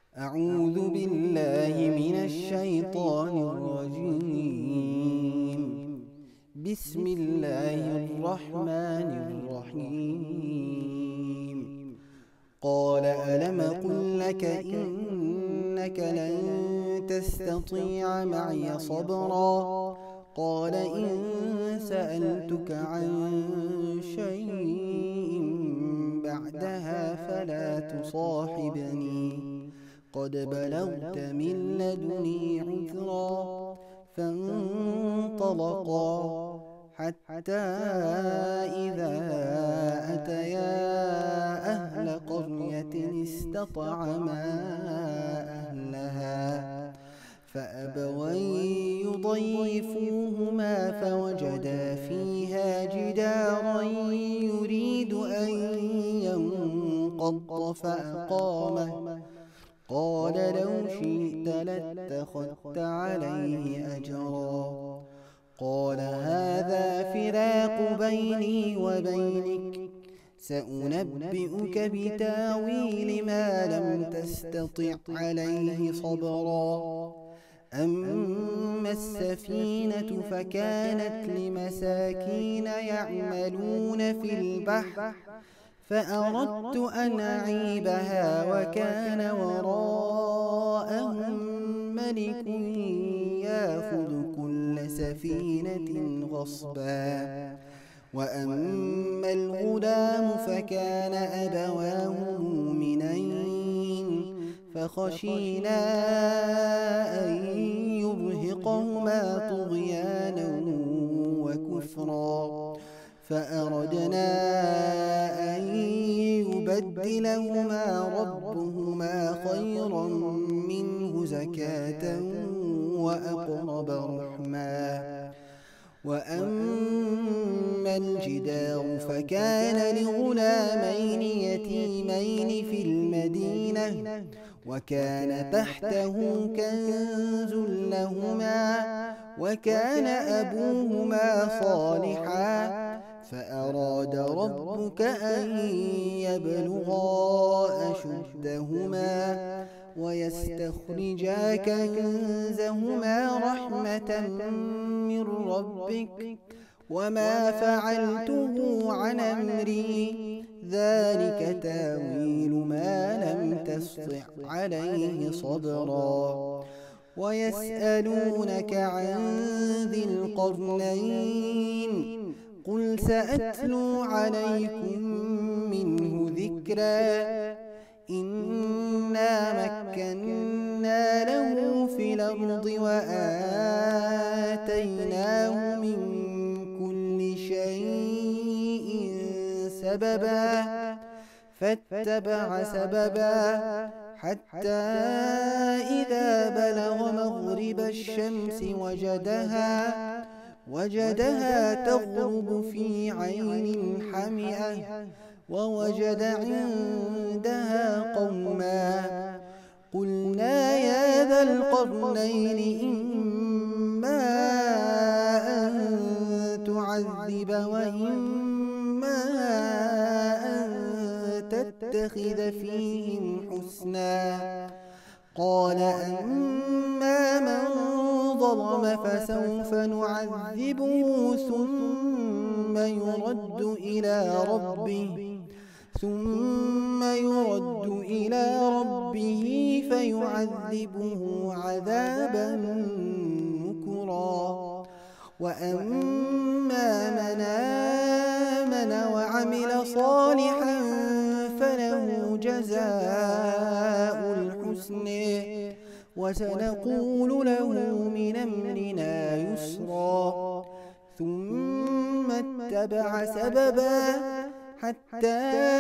أعوذ بالله من الشيطان الرجيم. بسم الله الرحمن الرحيم. قال ألم قل لك إنك لن تستطيع معي صبرا. قال إن سألتك عن شيء بعدها فلا تصاحبني، قد بلغت من لدني عذرا. فانطلقا حتى إذا أتيا أهل قرية استطعما أهلها فأبوا أن يضيفوهما فوجدا فيها جدارا يريد أن ينقض فأقامه. قال لو شئت لاتخذت عليه أجرا. قال هذا فراق بيني وبينك، سأنبئك بتاويل ما لم تستطع عليه صبرا. أما السفينة فكانت لمساكين يعملون في البحر، فأردت أن أعيبها وكان وراءهم ملك يأخذ كل سفينة غصبا. وأما الغلام فكان أبواه مؤمنين فخشينا أن يرهقهما طغيانا وكفرا، فأردنا أن يبدلهما ربهما خيرا منه زكاة وأقرب رحما. وأما الجدار فكان لغلامين يتيمين في المدينة، وكان تحته كنز لهما، وكان أبوهما صالحا، فأراد ربك أن يبلغا أشدهما ويستخرجا كنزهما رحمة من ربك، وما فعلته عن أمري، ذلك تاويل ما لم تسطع عليه صبرا. ويسألونك عن ذي القرنين، قل سأتلو عليكم منه ذكرا. إنا مكنا له في الأرض وآتيناه من كل شيء سببا، فاتبع سببا حتى إذا بلغ مغرب الشمس وجدها تغرب في عين حمئة، ووجد عندها قوما. قلنا يا ذا القرنين إما أن تعذب وإما أن تتخذ فيهم حسنا. قال أما من ظلم فسوف نعذبه ثم يرد إلى ربه فيعذبه عذابا نكرا. وأما من آمن وعمل صالحا فله جزاء الحسن، وسنقول له من أمرنا يسرا. ثم اتبع سببا حتى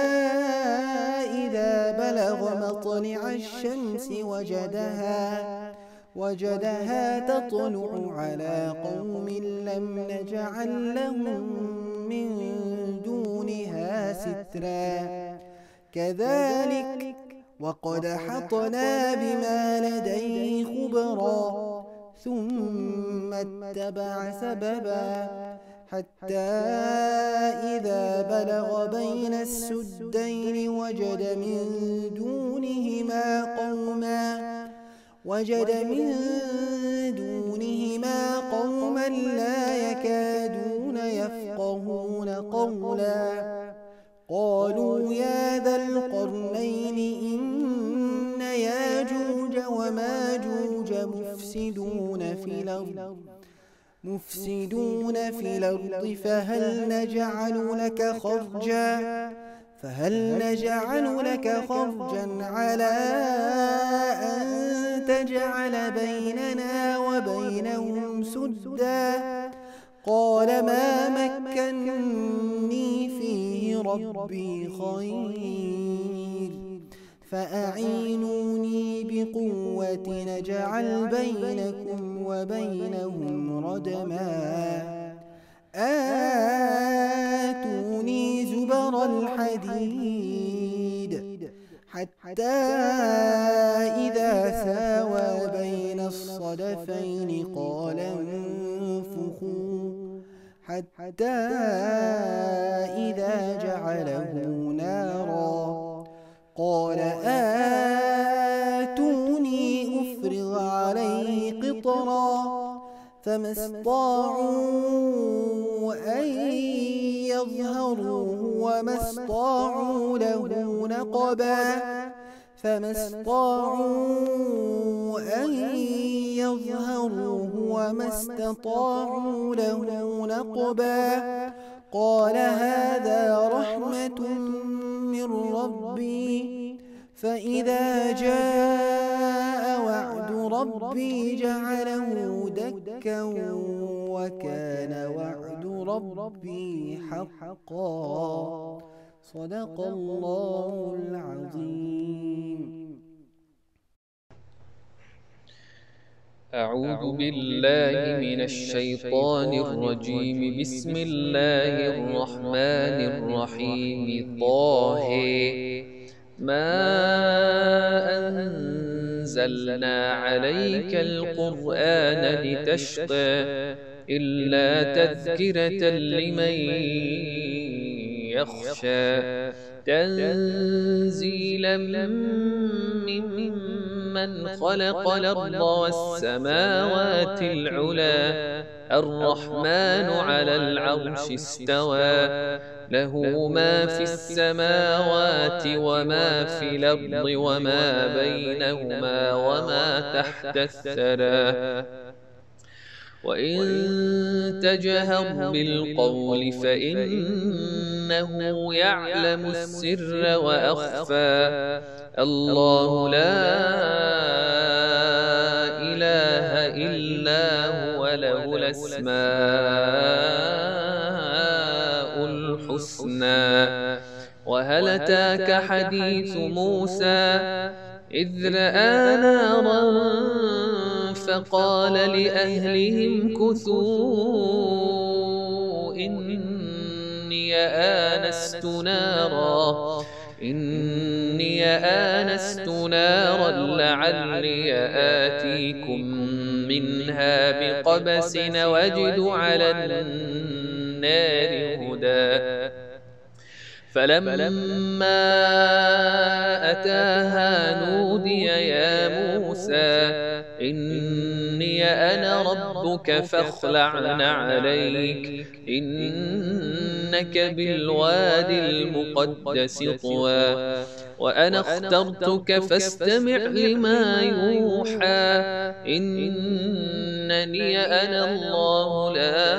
إذا بلغ مطلع الشمس وجدها تطلع على قوم لم نجعل لهم من دونها سترا. كذلك وقد حطنا بما لديه خبرا. ثم اتبع سببا حتى إذا بلغ بين السدين وجد من دونهما قوما لا يكادون يفقهون قولا قالوا يا ذا القرنين إن ياجوج وماجوج مفسدون في الأرض فهل نجعل لك خرجا على أن تجعل بيننا وبينهم سدا قال ما مكني فيه ربي خير فأعينوني بقوة نجعل بينكم وبينهم ردما آتوني زبر الحديد حتى إذا ساوى بين الصدفين قال انفخوا حتى إذا جعله نارا قال آتوني أفرغ عليه قطرا فما استطاعوا أن يظهروه وما استطاعوا له نقبا قال هذا رحمة من ربي فإذا جاء وعد ربي جعله دكا وكان وعد ربي حقا صدق الله العظيم. أعوذ بالله من الشيطان الرجيم. بسم الله الرحمن الرحيم. طه ما أنزلنا عليك القرآن لتشقى إلا تذكرة لمن يخشى تنزيلا ممن خلق الأرض والسماوات العلى الرحمن على العرش استوى له ما في السماوات وما في الأرض وما بينهما وما تحت الثرى وإن تجهر بالقول فإنه يعلم السر وأخفى الله لا إله إلا هو له الأسماء الحسنى. وهل أتاك حديث موسى إذ رأى نارا فقال لأهلهم كثوا إني آنست نارا لعلي آتيكم منها بقبس وأجد على النار هدى فلما أتاها نودي يا موسى إني أنا ربك فاخلع عليك إنك بالوادي المقدس طوى وأنا اخترتك فاستمع لما يوحى إنني أنا الله لا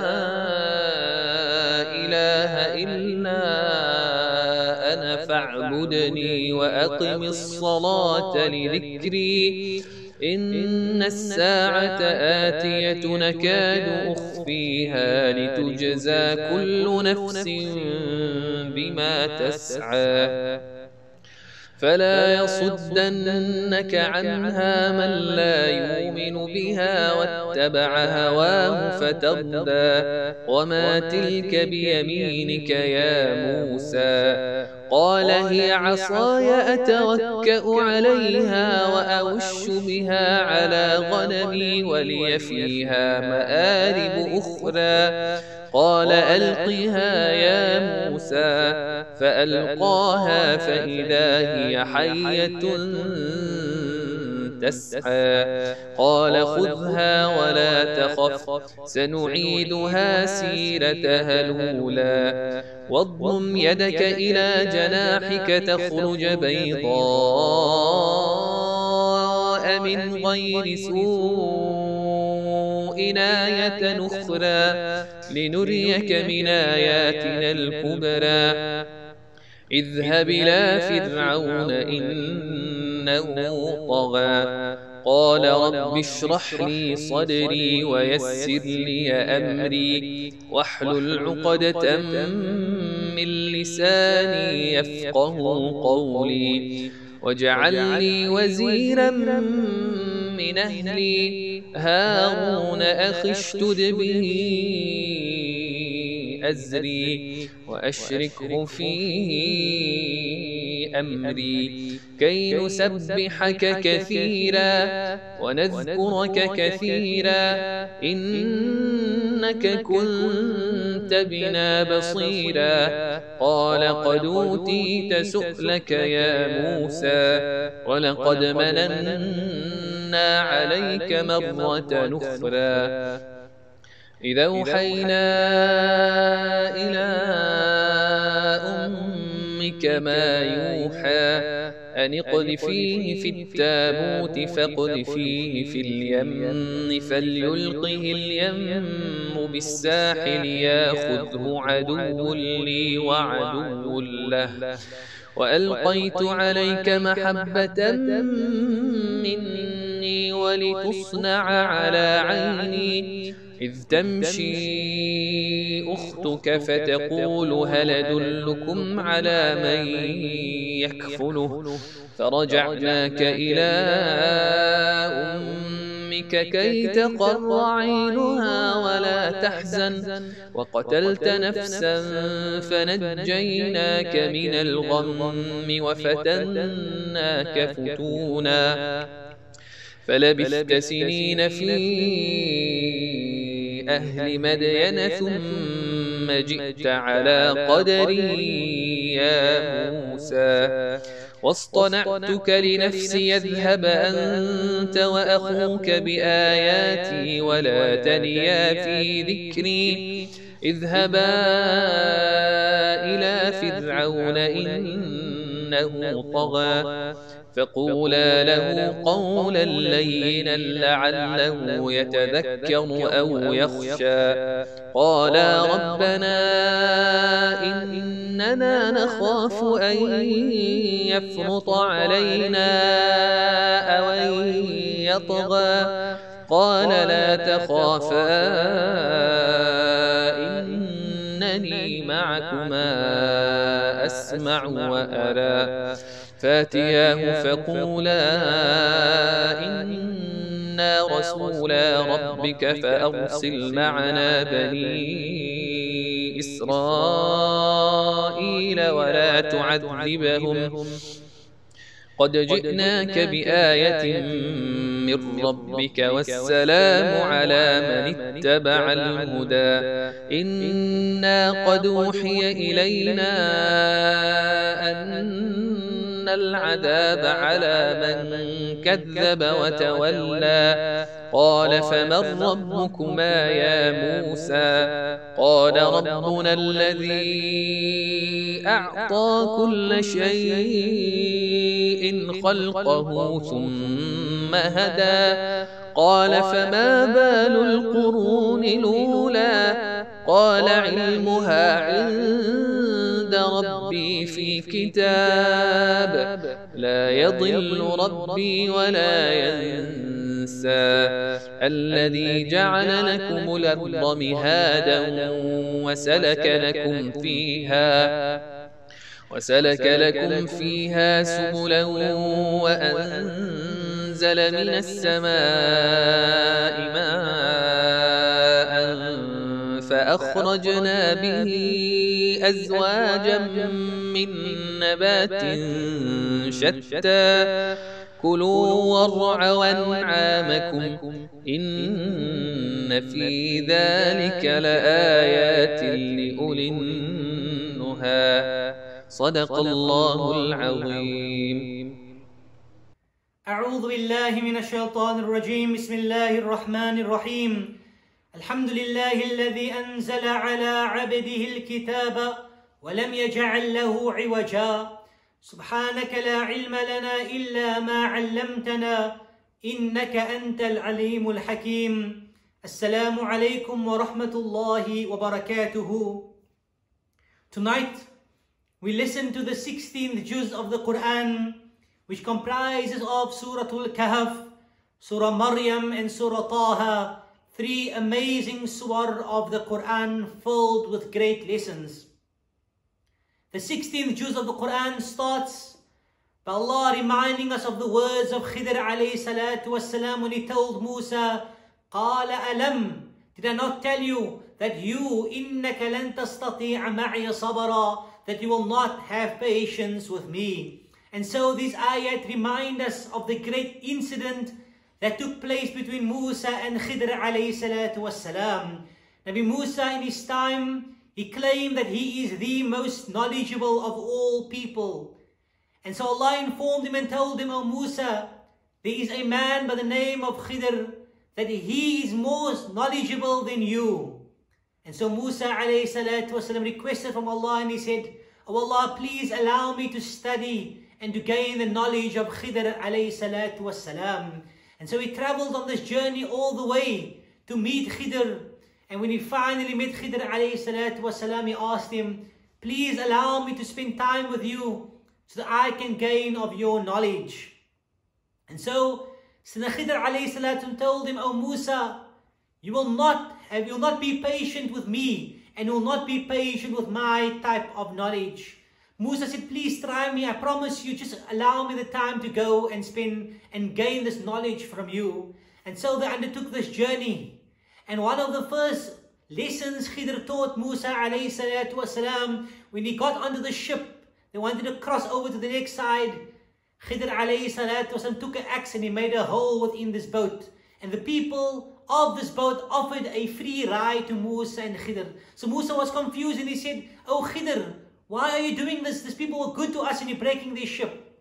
إله إلا أنا فاعبدني وأقم الصلاة لذكري إن الساعة آتية نكاد أخفيها لتجزى كل نفس بما تسعى فلا يصدنك عنها من لا يؤمن بها واتبع هواه فتردى وما تلك بيمينك يا موسى قال هي عصاي أتوكأ عليها وأوش بها على غنمي ولي فيها مآرب أخرى قال ألقها يا موسى فألقاها فإذا هي حية تسعى قال خذها ولا تخف سنعيدها سيرتها الأولى واضمم يدك إلى جناحك تخرج بيضاء من غير سوء آية أخرى لنريك من آياتنا الكبرى اذهب إلى فرعون إنه طغى قال رب اشرح لي صدري ويسر لي أمري واحلل عقدة من لساني يفقه قولي واجعل لي وزيرا من أهلي هارون أخي اشدد به أزري وأشركه في أمري كي نسبحك كثيرا ونذكرك كثيرا إنك كنت بنا بصيرا قال قد أوتيت سؤلك يا موسى ولقد مننا عليك مرة أخرى إذا أوحينا إلى أمك ما يوحى أن اقذفيه في التابوت فاقذفيه في اليم فليلقه اليم بالساحل ياخذه عدو لي وعدو له وألقيت عليك محبة مني ولتصنع على عيني إذ تمشي أختك فتقول هل أدلكم على من يكفله فرجعناك إلى أمك كي تقر عينها ولا تحزن وقتلت نفسا فنجيناك من الغم وفتناك فتونا فلبثت سنين في أهل مدين ثم جئت على قدري يا موسى واصطنعتك لنفسي اذهب أنت وأخوك بآياتي ولا تنيا في ذكري اذهبا إلى فرعون إنه طغى فقولا له قولا لينا لعله يتذكر أو يخشى قالا ربنا إننا نخاف أن يفرط علينا أو أن يطغى قال لا تخافا إنني معكما أسمع وأرى فاتياه فقولا إنا رسولا ربك فأرسل معنا بني إسرائيل ولا تعذبهم قد جئناك بآية من ربك والسلام على من اتبع الهدى إنا قد أوحي إلينا أن العذاب على من كذب وتولى قال فمن ربكما يا موسى قال ربنا الذي أعطى كل شيء خلقه ثم هدى قال فما بال القرون الأولى قال علمها عند ربي في كتاب لا يضل ربي ولا ينسى الذي جعل لكم الأرض مهادا وسلك لكم فيها سبلا وأنزل من السماء ماء فأخرجنا به أزواجا من نبات شتى كلوا وارعوا أنعامكم إن في ذلك لآيات لأولي النهى صدق الله العظيم. أعوذ بالله من الشيطان الرجيم. بسم الله الرحمن الرحيم. الحمد لله الذي أنزل على عبده الكتاب ولم يجعل له عوجا. سبحانك لا علم لنا إلا ما علمتنا إنك أنت العليم الحكيم. السلام عليكم ورحمة الله وبركاته. Tonight we listen to the 16th juz of the Quran, which comprises of Surah Al-Kahf, Surah Maryam and Surah Taha, three amazing surah of the Quran filled with great lessons. The 16th juz of the Quran starts by Allah reminding us of the words of Khidr alayhi salatu wassalam when he told Musa, قَالَ أَلَمْ, did I not tell you that you, إِنَّكَ لَن تَسْتَطِيعَ مَعِيَ صَبَرًا, that you will not have patience with me. And so these ayat remind us of the great incident that took place between Musa and Khidr alayhi salatu wassalam. Nabi Musa in his time, he claimed that he is the most knowledgeable of all people. And so Allah informed him and told him, O Musa, there is a man by the name of Khidr, that he is most knowledgeable than you. And so Musa alayhi salatu wasalam requested from Allah and he said, O Allah, please allow me to study and to gain the knowledge of Khidr alayhi salatu wasalam. And so he traveled on this journey all the way to meet Khidr. And when he finally met Khidr alayhi salatu wasalam, he asked him, please allow me to spend time with you so that I can gain of your knowledge. And so Khidr alayhi salatu told him, O Musa, you will not be patient with me and you will not be patient with my type of knowledge. Musa said, please try me, I promise you, just allow me the time to go and spend and gain this knowledge from you. And so they undertook this journey. And one of the first lessons Khidr taught Musa alayhi salatu wasalam, when he got onto the ship, they wanted to cross over to the next side. Khidr alayhi salatu wasalam took an axe and he made a hole within this boat. And the people of this boat offered a free ride to Musa and Khidr. So Musa was confused and he said, Oh Khidr, why are you doing this? These people were good to us and you're breaking their ship.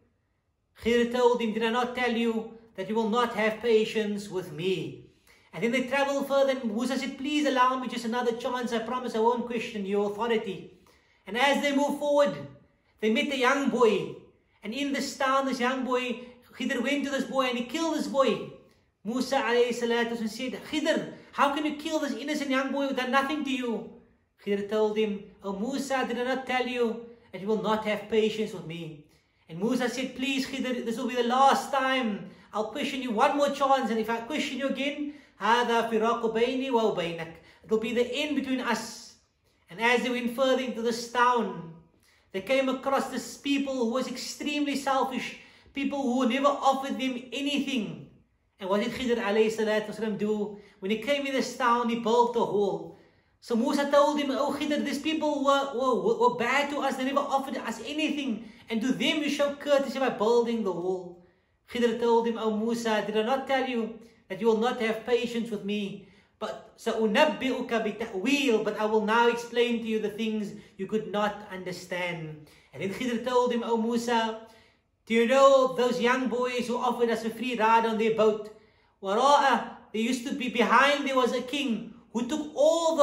Khidr told him, did I not tell you that you will not have patience with me? And then they traveled further and Musa said, please allow me just another chance. I promise I won't question your authority. And as they moved forward, they met a young boy. And in this town, this young boy, Khidr went to this boy and he killed this boy. Musa alayhi salatu said, Khidr, how can you kill this innocent young boy who done nothing to you? Khidr told him, Oh Musa, did I not tell you that you will not have patience with me? And Musa said, please Khidr, this will be the last time. I'll question you one more chance, and if I question you again, هَذَا فِرَاقُ بَيْنِي وَبَيْنَكَ, it will be the end between us. And as they went further into this town, they came across this people who was extremely selfish, people who never offered them anything. And what did Khidr alayhi salatu wasalam do? When he came in this town, he built a hole. So Musa told him, Oh Khidr, these people were bad to us, they never offered us anything. And to them you show courtesy by building the wall. Khidr told him, Oh Musa, did I not tell you that you will not have patience with me? But سَأُنَبِّئُكَ بِتَأْوِيلٍ, but I will now explain to you the things you could not understand. And then Khidr told him, Oh Musa, do you know those young boys who offered us a free ride on their boat? Wara'a, there used to be, behind there was a king who took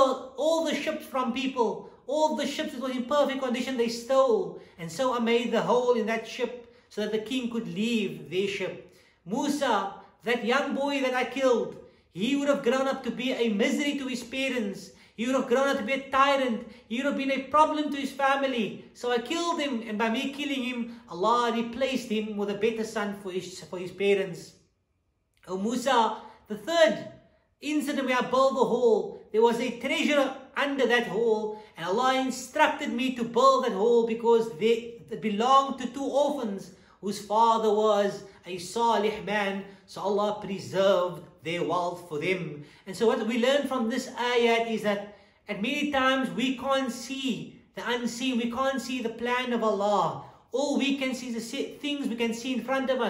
all the ships from people. All the ships that were in perfect condition, they stole. And so I made the hole in that ship so that the king could leave their ship. Musa, that young boy that I killed, he would have grown up to be a misery to his parents. He would have grown up to be a tyrant. He would have been a problem to his family. So I killed him, and by me killing him, Allah replaced him with a better son for his parents. Oh Musa, the third incident where I built the hole, there was a treasure under that hole, and Allah instructed me to build that hole because it belonged to two orphans whose father was a salih man. So Allah preserved their wealth for them. And so what we learn from this ayat is that at many times we can't see the unseen, we can't see the plan of Allah. All we can see is the things we can see in front of us.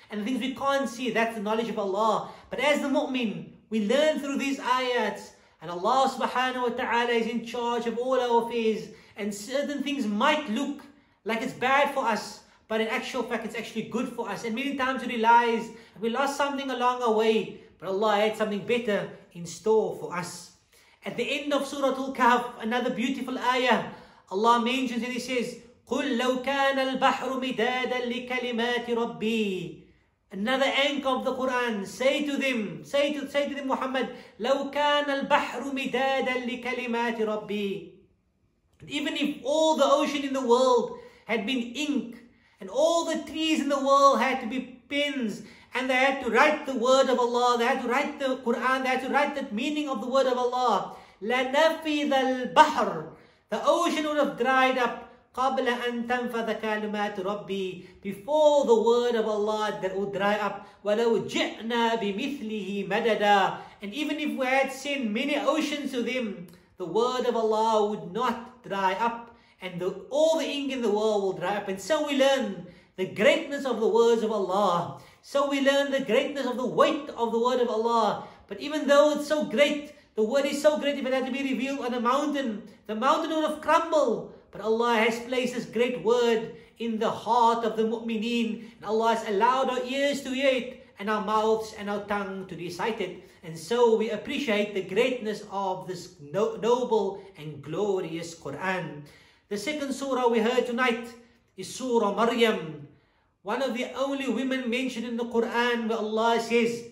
and the things we can't see, that's the knowledge of Allah. But as the mu'min, we learn through these ayats, and Allah subhanahu wa ta'ala is in charge of all our affairs, and certain things might look like it's bad for us, but in actual fact it's actually good for us. And many times we realize we lost something along our way, but Allah had something better in store for us. At the end of Surah Al-Kahf, another beautiful ayah, Allah mentions and He says, قُلْ لَوْ كَانَ الْبَحْرُ مِدَادًا لِكَلِمَاتِ رَبِّي. Another anchor of the Quran, say to them, Muhammad, لَوْ كَانَ الْبَحْرُ مِدَادًا لِكَلِمَاتِ رَبِّي. Even if all the ocean in the world had been ink, and all the trees in the world had to be pens, and they had to write the word of Allah, they had to write the Quran, they had to write the meaning of the word of Allah, لَنَفِذَ الْبَحْرُ. The ocean would have dried up قَبْلَ أَن تَنْفَذَ كَلِمَاتُ رَبِّي. Before the word of Allah that would dry up. وَلَوْ جِئْنَا بِمِثْلِهِ مَدَدًا. And even if we had sent many oceans to them, the word of Allah would not dry up, and all the ink in the world will dry up. And so we learn the greatness of the words of Allah. So we learn the greatness of the weight of the word of Allah. But even though it's so great, the word is so great, if it had to be revealed on a mountain, the mountain would have crumbled. But Allah has placed this great word in the heart of the mu'mineen, and Allah has allowed our ears to hear it, and our mouths and our tongue to recite it. And so we appreciate the greatness of this noble and glorious Quran. The second surah we heard tonight is Surah Maryam, one of the only women mentioned in the Quran, where Allah says,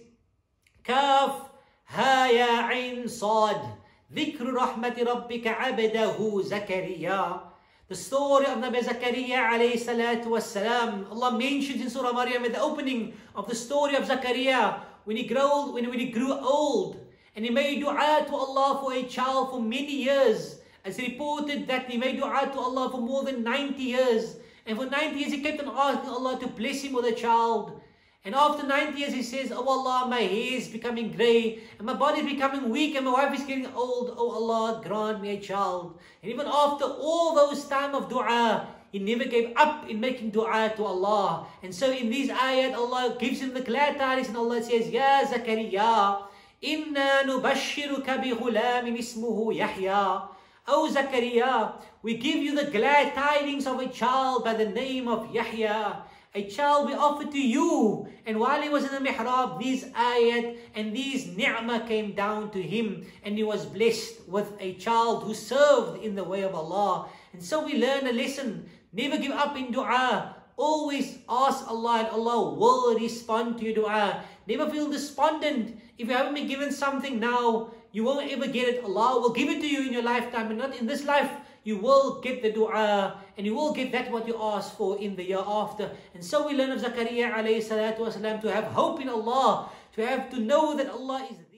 Kaf ha ya ain sad, dhikru rahmati rabbika abdahu Zakariya. The story of Nabi Zakaria alayhi salatu wassalam. Allah mentions in Surah Maryam at the opening of the story of Zakaria, when he grew old, and he made dua to Allah for a child for many years. As reported that he made dua to Allah for more than 90 years. And for 90 years he kept on asking Allah to bless him with a child. And after 90 years he says, oh Allah, my hair is becoming grey, and my body is becoming weak, and my wife is getting old. Oh Allah, grant me a child. And even after all those time of dua, he never gave up in making dua to Allah. And so in these ayat, Allah gives him the glad tidings, and Allah says, Ya Zakariya, inna nubashiruka bi ghulamin ismuhu Yahya. O Zakaria, we give you the glad tidings of a child by the name of Yahya. A child we offered to you. And while he was in the mihrab, these ayat and these ni'mah came down to him, and he was blessed with a child who served in the way of Allah. And so we learn a lesson. Never give up in dua. Always ask Allah, and Allah will respond to your dua. Never feel despondent. If you haven't been given something now, you won't ever get it. Allah will give it to you in your lifetime, and not in this life. You will get the dua, and you will get that what you ask for in the year after. And so we learn of Zakaria alayhi salatu wasalam to have hope in Allah, to know that Allah is